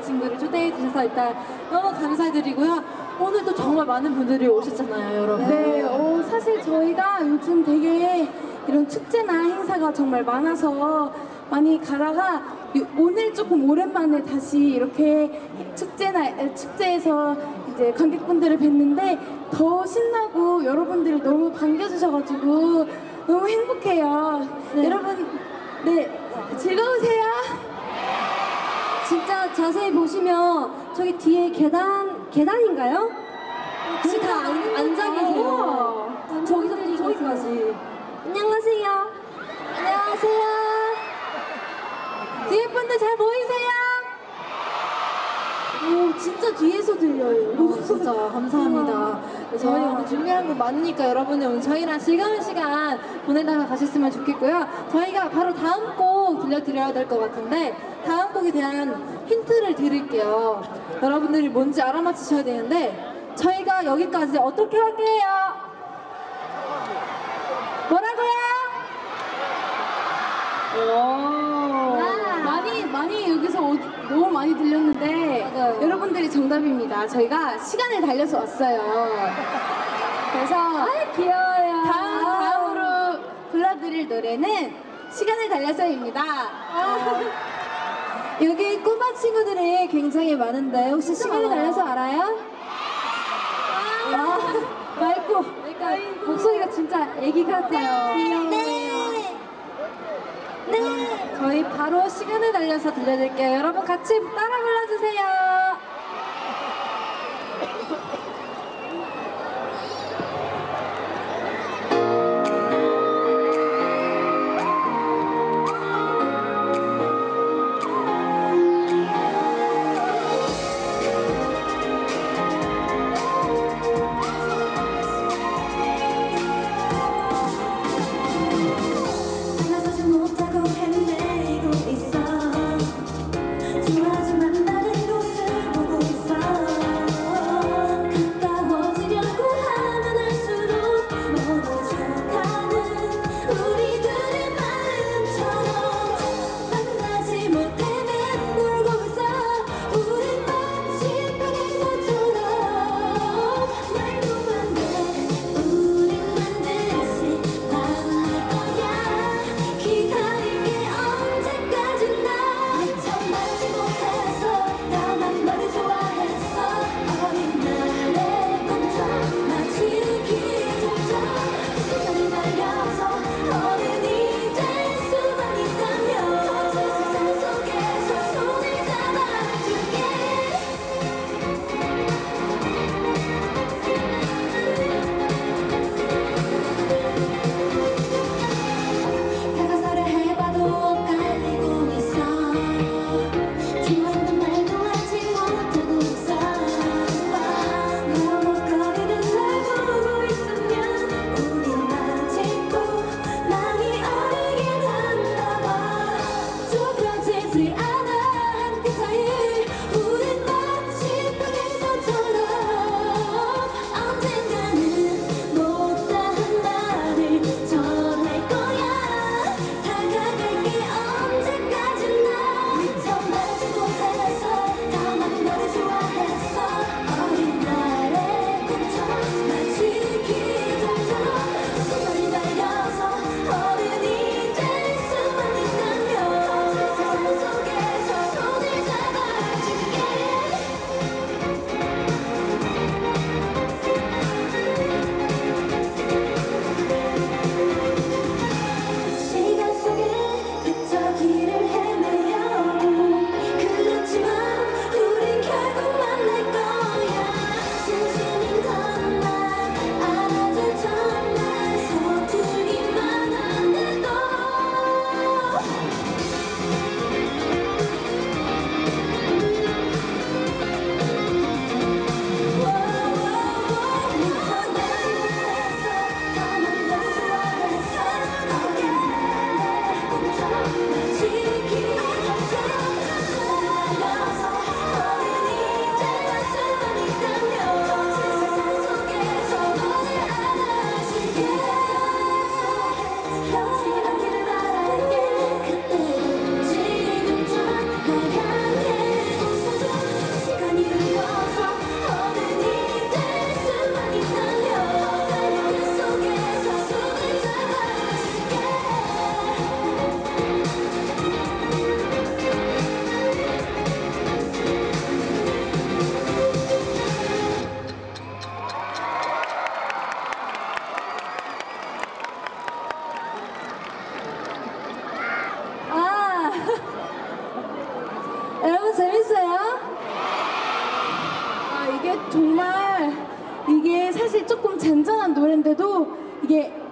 여자친구를 초대해 주셔서 일단 너무 감사드리고요. 오늘도 정말 많은 분들이 오셨잖아요, 여러분. 네, 사실 저희가 요즘 되게 이런 축제나 행사가 정말 많아서 많이 가다가 오늘 조금 오랜만에 다시 이렇게 축제에서 이제 관객분들을 뵀는데 더 신나고 여러분들이 너무 반겨주셔가지고 너무 행복해요. 네. 여러분, 네, 즐거우세요? 진짜 자세히 보시면 저기 뒤에 계단인가요? 지금 다 앉아 계세요. 저기까지. 안녕하세요. 안녕하세요. 뒤에 분들 잘 보이세요? 오, 진짜 뒤에서 들려요. 진짜 감사합니다. 저희 오늘 준비한 거 많으니까 여러분들 오늘 저희랑 즐거운 시간 보내다가 가셨으면 좋겠고요. 저희가 바로 다음 곡 들려드려야 될 것 같은데 다음 곡에 대한 힌트를 드릴게요. 여러분들이 뭔지 알아맞히셔야 되는데 저희가 여기까지 어떻게 할게요? 뭐라고요? 많이 여기서 너무 많이 들렸는데 맞아요. 여러분들이 정답입니다. 저희가 시간을 달려서 왔어요. 그래서 귀여워요. 다음으로 불러드릴 노래는 시간을 달려서입니다. 여기 꼬마 친구들이 굉장히 많은데 혹시 시간을 달려서 알아요? 맑고 목소리가 진짜 애기 같아요. 네. 저희 바로 시간을 달려서 들려드릴게요. 여러분 같이 따라 불러주세요. 다가서지 못하고 헤매고 있어. 좋아하지만 나는 곳을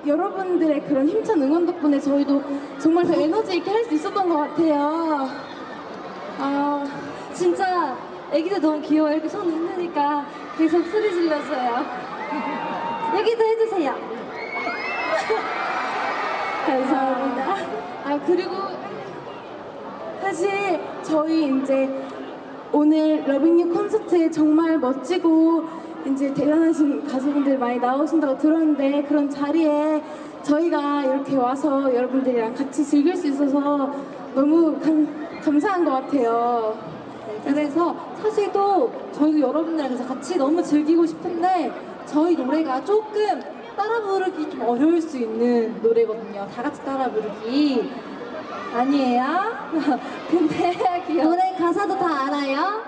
여러분들의 그런 힘찬 응원 덕분에 저희도 정말 더 에너지 있게 할 수 있었던 것 같아요. 진짜 애기들 너무 귀여워. 이렇게 손 흔드니까 계속 소리 질렀어요. 얘기도 해주세요. 감사합니다. 그리고 사실 저희 이제 오늘 러빙유 콘서트에 정말 멋지고 이제 대단하신 가수분들 많이 나오신다고 들었는데 그런 자리에 저희가 이렇게 와서 여러분들이랑 같이 즐길 수 있어서 너무 감사한 것 같아요. 그래서 사실 또 저희도 여러분들이랑 그래서 같이 너무 즐기고 싶은데 저희 노래가 조금 따라 부르기 좀 어려울 수 있는 노래거든요. 다 같이 따라 부르기 아니에요? 근데 귀여워. 노래 가사도 다 알아요?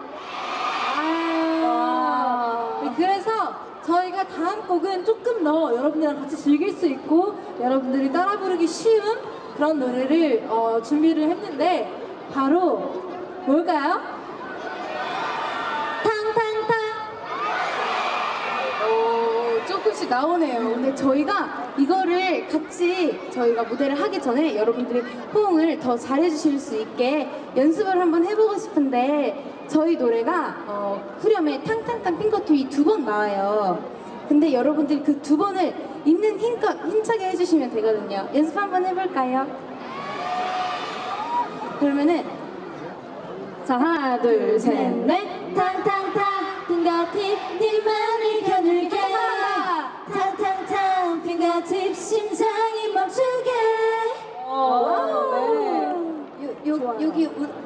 네, 그래서 저희가 다음 곡은 조금 더 여러분들이랑 같이 즐길 수 있고 여러분들이 따라 부르기 쉬운 그런 노래를 준비를 했는데 바로 뭘까요? 탕탕탕. 조금씩 나오네요. 근데 저희가 이거를 같이 저희가 무대를 하기 전에 여러분들이 호응을 더 잘해주실 수 있게 연습을 한번 해보고 싶은데 저희 노래가 후렴에 탕탕탕 핑거투이 2번 나와요. 근데 여러분들이 그 2번을 있는 힘차게 해주시면 되거든요. 연습 한번 해볼까요? 그러면은 자 하나 둘 셋 넷 탕탕탕 핑거팁 님만을 겨눌게. 탕탕탕 핑거팁 심장이 멈추게. 여기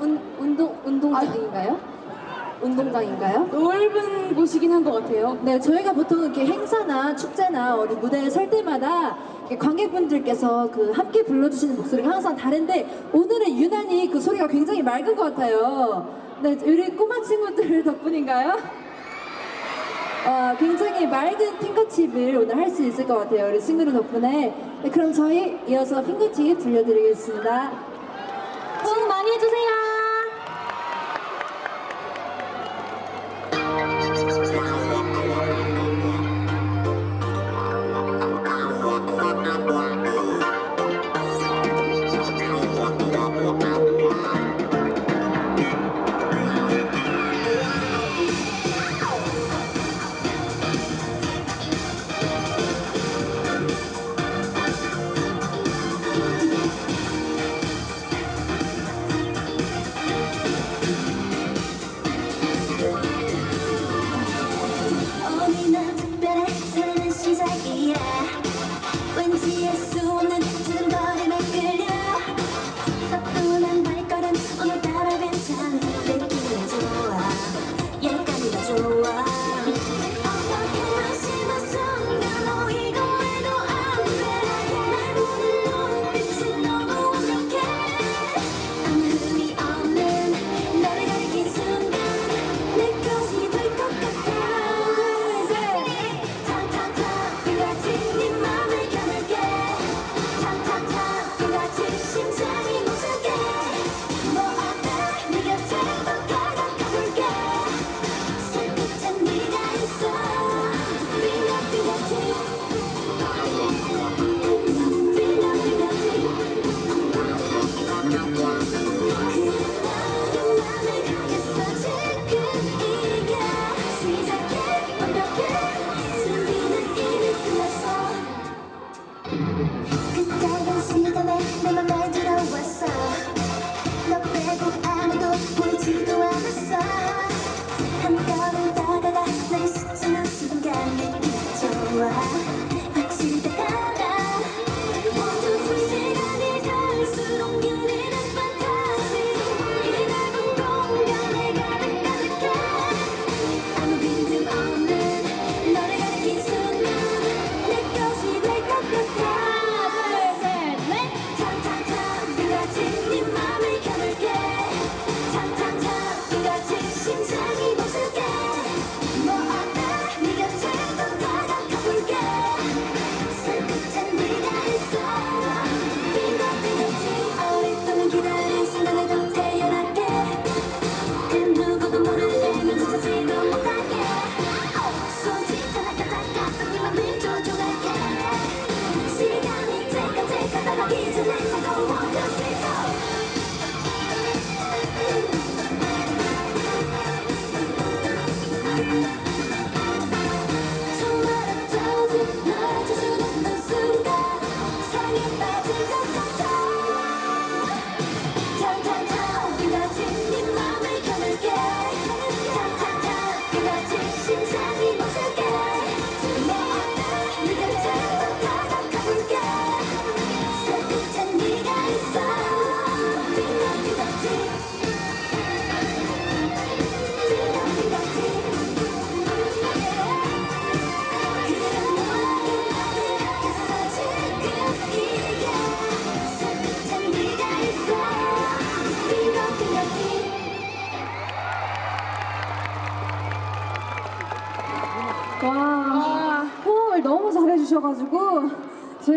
운동장인가요? 운동장인가요? 넓은 곳이긴 한 것 같아요. 네, 저희가 보통 이렇게 행사나 축제나 어디 무대에 설 때마다 이렇게 관객분들께서 그 함께 불러주시는 목소리가 항상 다른데 오늘은 유난히 그 소리가 굉장히 맑은 것 같아요. 네, 우리 꼬마 친구들 덕분인가요? 굉장히 맑은 핑거팁을 오늘 할 수 있을 것 같아요. 우리 친구들 덕분에. 네, 그럼 저희 이어서 핑거팁 들려드리겠습니다. 호응 많이 해주세요.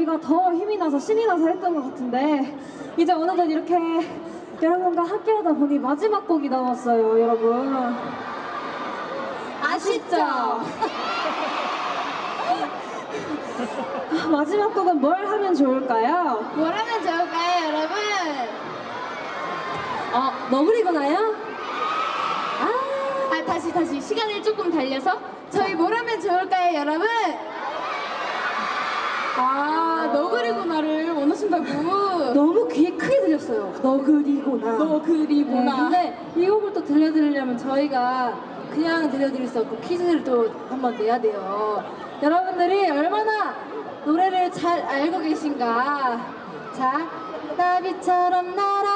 저희가 더 힘이 나서 신이 나서 했던 것 같은데 이제 어느덧 이렇게 여러분과 함께하다 보니 마지막 곡이 남았어요, 여러분. 아쉽죠? 마지막 곡은 뭘 하면 좋을까요? 뭘 하면 좋을까요, 여러분? 너구리구나요? 아, 다시 시간을 조금 달려서 저희 뭘 하면 좋을까요, 여러분? 너구리구나를 원하신다고. 너무 귀에 크게 들렸어요. 너구리구나. 너구리구나. 근데 이 곡을 또 들려드리려면 저희가 그냥 들려드릴 수 없고 퀴즈를 또 한번 내야 돼요. 여러분들이 얼마나 노래를 잘 알고 계신가. 자, 나비처럼 날아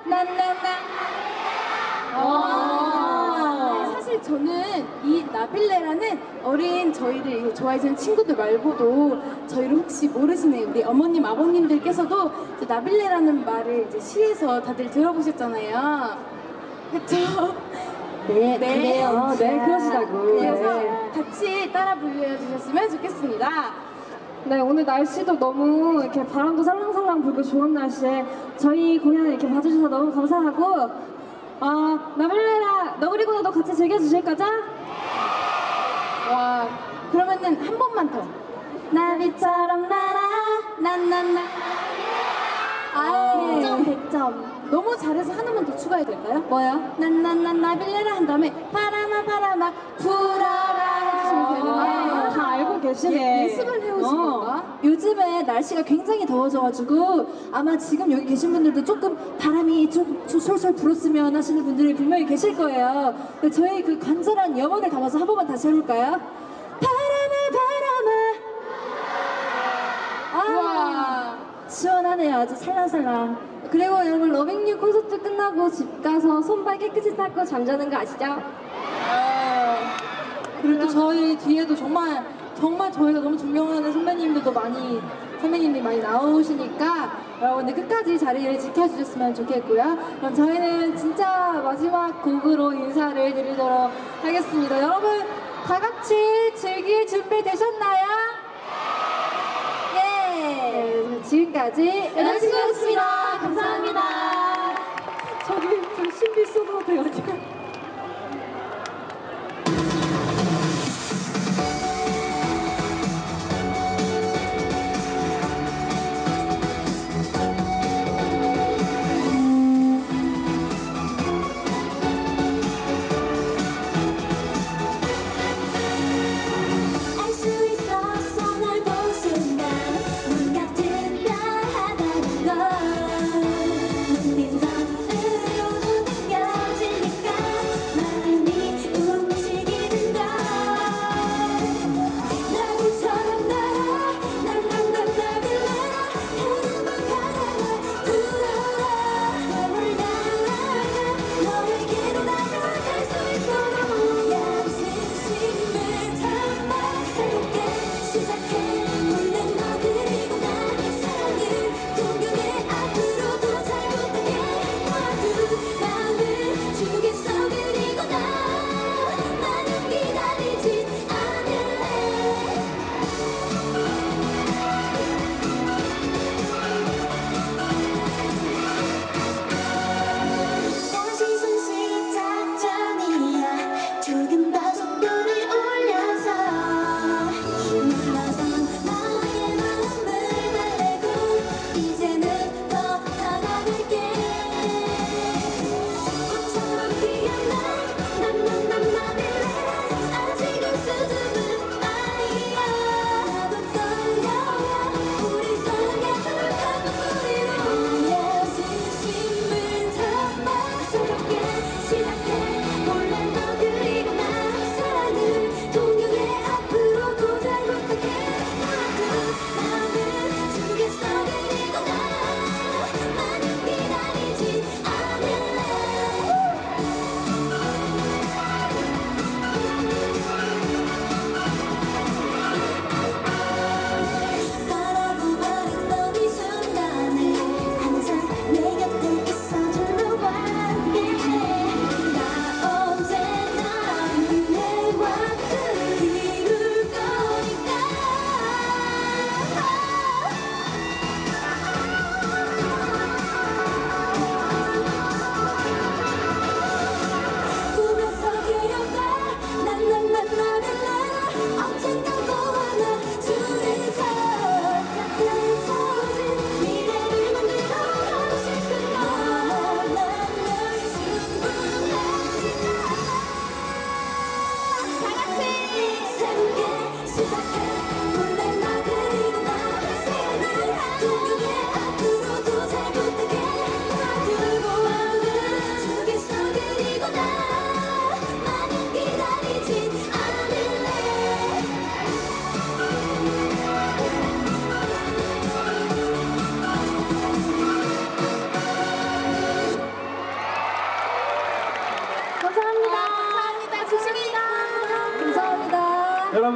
네, 사실 저는 이 나빌레라는 어린 저희를 좋아해주는 친구들 말고도 저희를 혹시 모르시는 우리 어머님, 아버님들께서도 이제 나빌레라는 말을 이제 시에서 다들 들어보셨잖아요. 그쵸? 네, 네. 그래요. 네, 그러시다고. 그래서 네. 같이 따라 불러주셨으면 좋겠습니다. 네, 오늘 날씨도 너무 이렇게 바람도 살랑살랑 불고 좋은 날씨에 저희 공연을 이렇게 봐주셔서 너무 감사하고 나빌레라 너구리구나도 같이 즐겨주실 거죠? 와, 그러면은 한 번만 더. 나비처럼 날아 난난나 100점, 100점. 너무 잘해서 하나만 더 추가해야 될까요? 뭐요? 난난난 나빌레라 한 다음에 바람아 불어라 해주시면 되는데 다 알고 계시네. 예습을 해오신 건가? 요즘에 날씨가 굉장히 더워져가지고 아마 지금 여기 계신 분들도 조금 바람이 좀 솔솔 불었으면 하시는 분들이 분명히 계실 거예요. 근데 저희 그 간절한 염원을 담아서 한 번만 다시 해볼까요? 바람아 우와. 시원하네요. 아주 살랑살랑. 그리고 여러분 러빙유 콘서트 끝나고 집 가서 손발 깨끗이 닦고 잠자는 거 아시죠? 그리고 또 저희 뒤에도 정말 저희가 너무 존경하는 선배님들이 많이 나오시니까 여러분들 끝까지 자리를 지켜주셨으면 좋겠고요. 그럼 저희는 진짜 마지막 곡으로 인사를 드리도록 하겠습니다. 여러분 다 같이 즐길 준비 되셨나요? 예. 네, 지금까지 NCT였습니다. 감사합니다. 저기 좀 신비 속으로 돼가지고. 눈빛 너으로 느껴지니까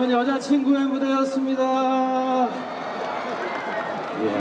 남은 여자친구의 무대였습니다.